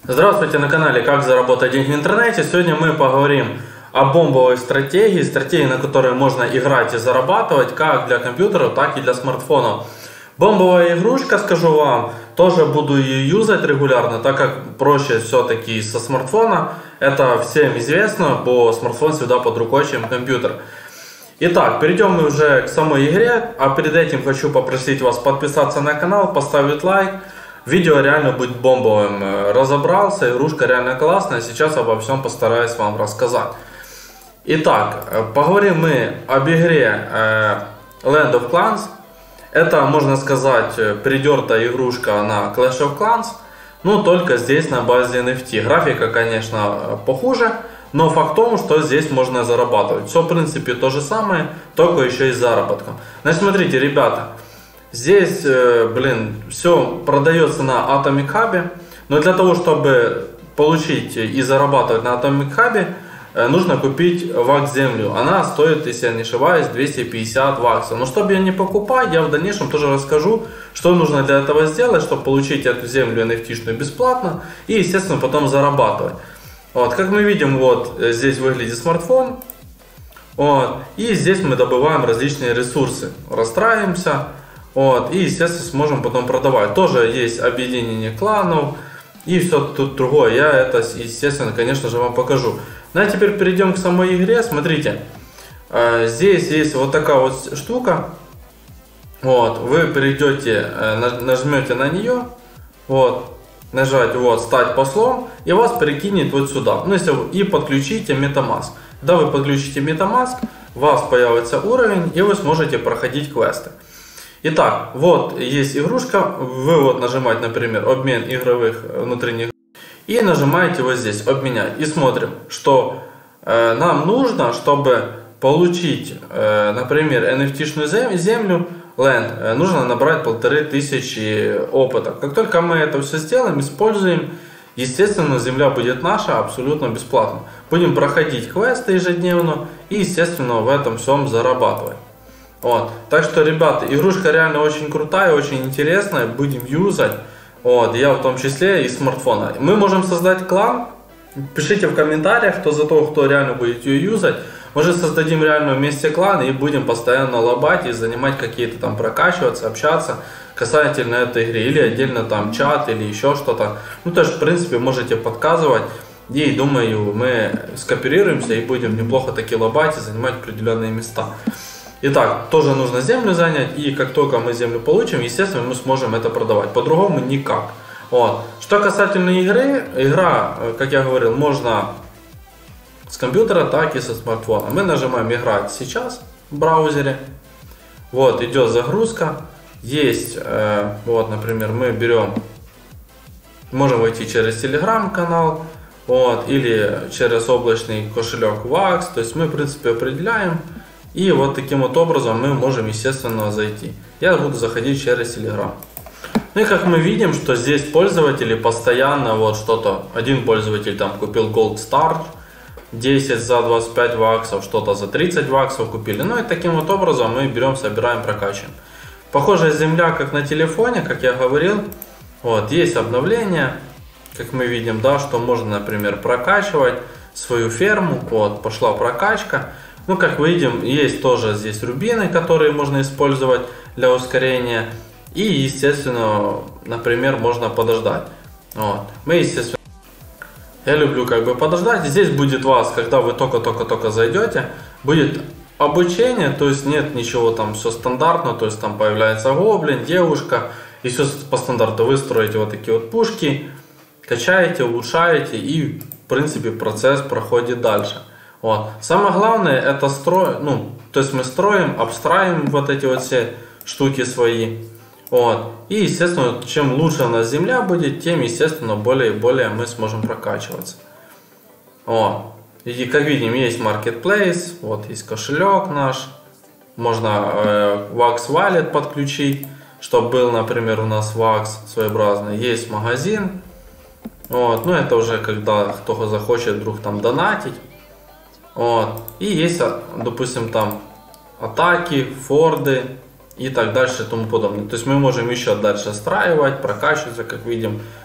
Здравствуйте, на канале «Как заработать деньги в интернете». Сегодня мы поговорим о бомбовой стратегии, на которой можно играть и зарабатывать как для компьютеров, так и для смартфонов. Бомбовая игрушка, скажу вам, тоже буду ее юзать регулярно, так как проще все-таки со смартфона. Это всем известно, бо смартфон всегда под рукой, чем компьютер. Итак, перейдем мы уже к самой игре, а перед этим хочу попросить вас подписаться на канал, поставить лайк. Видео реально будет бомбовым. Разобрался, игрушка реально классная, сейчас обо всем постараюсь вам рассказать. Итак, поговорим мы об игре Land of Clans. Это, можно сказать, придертая игрушка на Clash of Clans, но только здесь на базе NFT. Графика, конечно, похуже, но факт в том, что здесь можно зарабатывать. Все, в принципе, то же самое, только еще и с заработком. Значит, смотрите, ребята. Здесь, все продается на Atomic Hub, но для того, чтобы получить и зарабатывать на Atomic Hub, нужно купить вакс-землю. Она стоит, если я не ошибаюсь, 250 ваксов. Но чтобы ее не покупать, я в дальнейшем тоже расскажу, что нужно для этого сделать, чтобы получить эту землю NFT-шную бесплатно и, естественно, потом зарабатывать. Вот, как мы видим, вот здесь выглядит смартфон. Вот, и здесь мы добываем различные ресурсы, расстраиваемся. Вот, и, естественно, сможем потом продавать. Тоже есть объединение кланов и все тут другое. Я это, естественно, конечно же, вам покажу. Ну а теперь перейдем к самой игре. Смотрите, здесь есть вот такая вот штука. Вот, вы перейдете, нажмете на нее, вот, нажать вот стать послом, и вас перекинет вот сюда. Ну, если и подключите MetaMask. Когда вы подключите MetaMask, у вас появится уровень, и вы сможете проходить квесты. Итак, вот есть игрушка, вы вот нажимаете, например, обмен игровых внутренних, и нажимаете вот здесь обменять. И смотрим, что нам нужно, чтобы получить, например, NFT-шную землю, Land, нужно набрать 1500 опыта. Как только мы это все сделаем, используем, естественно, земля будет наша абсолютно бесплатно. Будем проходить квесты ежедневно и, естественно, в этом всем зарабатывать. Вот. Так что, ребята, игрушка реально очень крутая, очень интересная, будем юзать. Вот, я в том числе и смартфона. Мы можем создать клан. Пишите в комментариях, кто за то, кто реально будет ее юзать. Может, создадим реально вместе клан и будем постоянно лобать и занимать какие-то там, прокачиваться, общаться касательно этой игры. Или отдельно там чат или еще что-то. Ну, тоже, в принципе, можете подсказывать. И думаю, мы скооперируемся и будем неплохо таки лобать и занимать определенные места. Итак, тоже нужно землю занять, и как только мы землю получим, естественно, мы сможем это продавать. По-другому никак. Вот. Что касательно игры, игра, как я говорил, можно с компьютера, так и со смартфона. Мы нажимаем «Играть сейчас» в браузере. Вот, идет загрузка. Есть, вот, например, мы берем, можем войти через телеграм-канал, вот, или через облачный кошелек VAX. То есть мы, в принципе, определяем. И вот таким вот образом мы можем, естественно, зайти. Я буду заходить через Telegram. Ну и как мы видим, что здесь пользователи постоянно вот что-то. Один пользователь там купил Gold Star 10 за 25 ваксов, что-то за 30 ваксов купили. Ну и таким вот образом мы берем, собираем, прокачиваем. Похожая земля, как на телефоне, как я говорил. Вот, есть обновление, как мы видим, да, что можно, например, прокачивать свою ферму. Вот, пошла прокачка. Ну, как видим, есть тоже здесь рубины, которые можно использовать для ускорения. И, естественно, например, можно подождать. Вот. Мы, естественно, я люблю как бы подождать. Здесь будет вас, когда вы только зайдете, будет обучение, то есть нет ничего там, все стандартно, то есть там появляется гоблин, девушка, и все по стандарту. Вы строите вот такие вот пушки, качаете, улучшаете, и, в принципе, процесс проходит дальше. Вот. Самое главное это то есть мы строим, обстраиваем вот эти вот все штуки свои. Вот. И, естественно, чем лучше у нас земля будет, тем, естественно, более и более мы сможем прокачиваться. Вот. И, как видим, есть Marketplace, вот есть кошелек наш. Можно VAX Wallet подключить, чтобы был, например, у нас VAX своеобразный. Есть магазин. Вот. Ну, это уже когда кто захочет вдруг там донатить. Вот. И есть, допустим, там атаки, форды и так дальше и тому подобное. То есть мы можем еще дальше отстраивать, прокачиваться, как видим.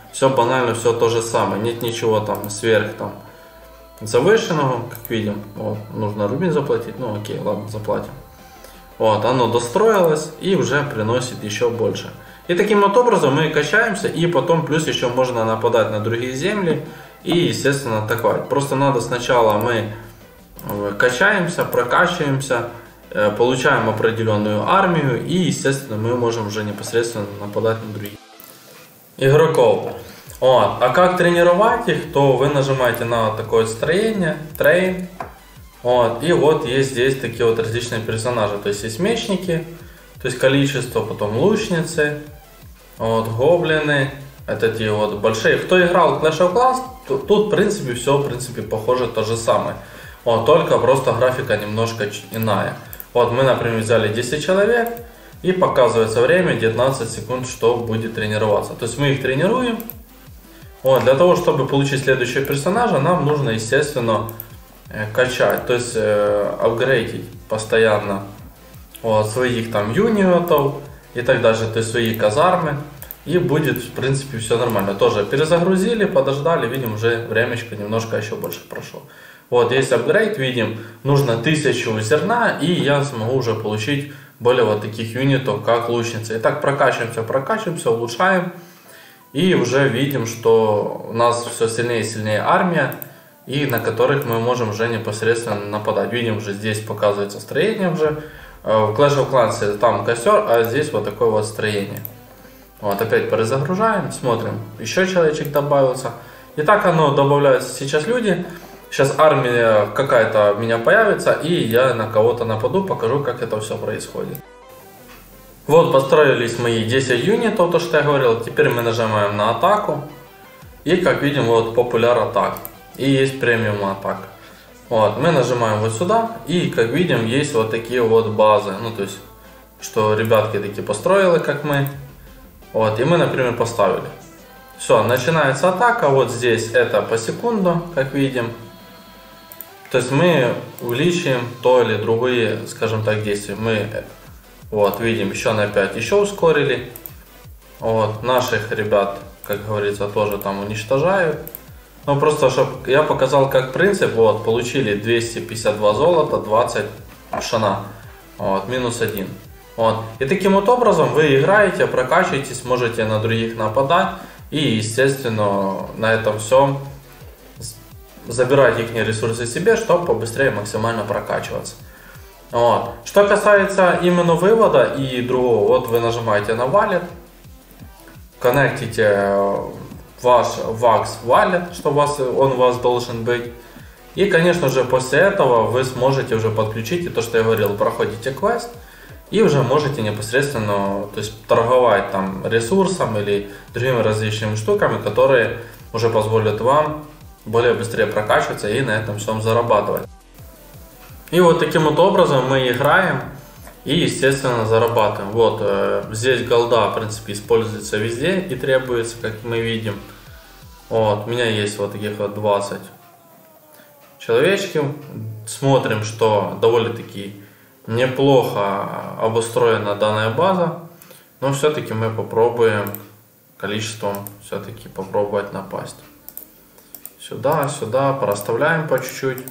Все банально, все то же самое. Нет ничего там сверх там завышенного, как видим. Вот, нужно рубин заплатить. Ну окей, ладно, заплатим. Вот, оно достроилось и уже приносит еще больше. И таким вот образом мы качаемся, и потом плюс еще можно нападать на другие земли и, естественно, атаковать. Просто надо сначала мы качаемся, прокачиваемся, получаем определенную армию, и, естественно, мы можем уже непосредственно нападать на других игроков. Вот. А как тренировать их, то вы нажимаете на такое строение, Train. Вот. И вот есть здесь такие вот различные персонажи. То есть есть мечники, то есть количество, потом лучницы, вот, гоблины, это те вот большие. Кто играл в Clash of Clans, тут в принципе все похоже то же самое. Вот, только просто графика немножко иная. Вот мы, например, взяли 10 человек и показывается время 19 секунд, что будет тренироваться. То есть мы их тренируем. Вот, для того, чтобы получить следующего персонажа, нам нужно, естественно, качать, то есть апгрейдить постоянно вот, своих там юнитов и так далее, то есть свои казармы, и будет в принципе все нормально. Тоже перезагрузили, подождали, видим, уже времечко немножко еще больше прошло. Вот есть апгрейд, видим, нужно 1000 зерна, и я смогу уже получить более вот таких юнитов, как лучницы. Итак, прокачиваемся, улучшаем, и уже видим, что у нас все сильнее и сильнее армия, и на которых мы можем уже непосредственно нападать. Видим, уже здесь показывается строение уже. В Clash of Clans там костер, а здесь вот такое вот строение. Вот опять перезагружаем, смотрим, еще человечек добавился. И так оно добавляется сейчас люди. Сейчас армия какая-то у меня появится, и я на кого-то нападу, покажу, как это все происходит. Вот построились мои 10 юнитов, то что я говорил. Теперь мы нажимаем на атаку. И как видим, вот популяр атак. И есть премиум атак. Вот, мы нажимаем вот сюда, и как видим, есть вот такие вот базы. Ну, то есть, что ребятки такие построили, как мы. Вот, и мы, например, поставили. Все, начинается атака. Вот здесь это по секунду, как видим. То есть мы увеличим то или другие, скажем так, действия. Мы, вот, видим, еще на 5 еще ускорили. Вот, наших ребят, как говорится, тоже там уничтожают. Ну, просто, чтобы я показал, как принцип, вот, получили 252 золота, 20 шана, вот, минус 1. Вот. И таким вот образом вы играете, прокачиваетесь, можете на других нападать, и, естественно, на этом все забирать их ресурсы себе, чтобы побыстрее максимально прокачиваться. Вот. Что касается именно вывода и другого, вот вы нажимаете на Wallet, коннектите ваш VAX Wallet, что он у вас должен быть. И, конечно же, после этого вы сможете уже подключить, и то, что я говорил, проходите квест, и уже можете непосредственно, то есть, торговать там ресурсом или другими различными штуками, которые уже позволят вам более быстрее прокачиваться и на этом всем зарабатывать. И вот таким вот образом мы играем и, естественно, зарабатываем. Вот здесь голда, в принципе, используется везде и требуется, как мы видим. Вот, у меня есть вот таких вот 20 человечков. Смотрим, что довольно-таки неплохо обустроена данная база, но все-таки мы попробуем количеством все-таки попробовать напасть. Сюда, порасставляем по чуть-чуть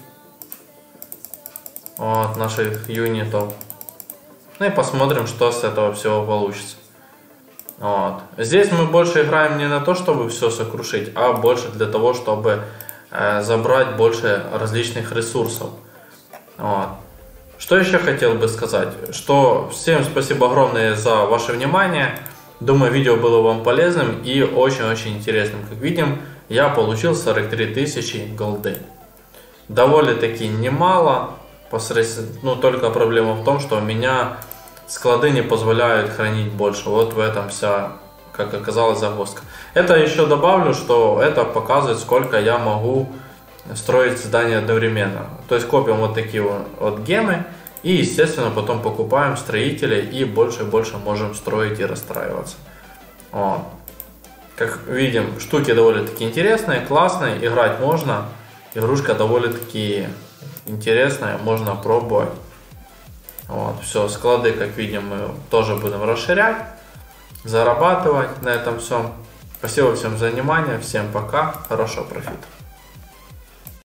вот, наших юнитов. Ну и посмотрим, что с этого всего получится. Вот. Здесь мы больше играем не на то, чтобы все сокрушить, а больше для того, чтобы забрать больше различных ресурсов. Вот. Что еще хотел бы сказать, что всем спасибо огромное за ваше внимание. Думаю, видео было вам полезным и очень-очень интересным. Как видим, я получил 43 тысячи голды. Довольно-таки немало. Ну, только проблема в том, что у меня склады не позволяют хранить больше. Вот в этом вся, как оказалось, загвоздка. Это еще добавлю, что это показывает, сколько я могу строить здания одновременно. То есть копим вот такие вот гемы. И, естественно, потом покупаем строителей и больше можем строить и расстраиваться. Вот. Как видим, штуки довольно-таки интересные, классные, играть можно. Игрушка довольно-таки интересная, можно пробовать. Вот. Все, склады, как видим, мы тоже будем расширять, зарабатывать на этом всем. Спасибо всем за внимание, всем пока, хорошего профита.